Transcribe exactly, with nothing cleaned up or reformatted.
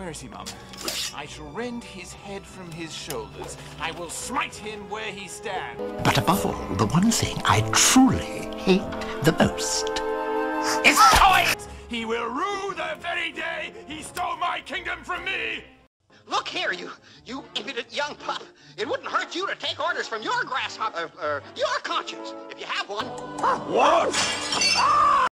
Where is he, Mum? I shall rend his head from his shoulders. I will smite him where he stands. But above all, the one thing I truly hate the most is cowards! He will rue the very day he stole my kingdom from me! Look here, you, you impudent young pup. It wouldn't hurt you to take orders from your grasshopper, uh, uh, your conscience, if you have one. What?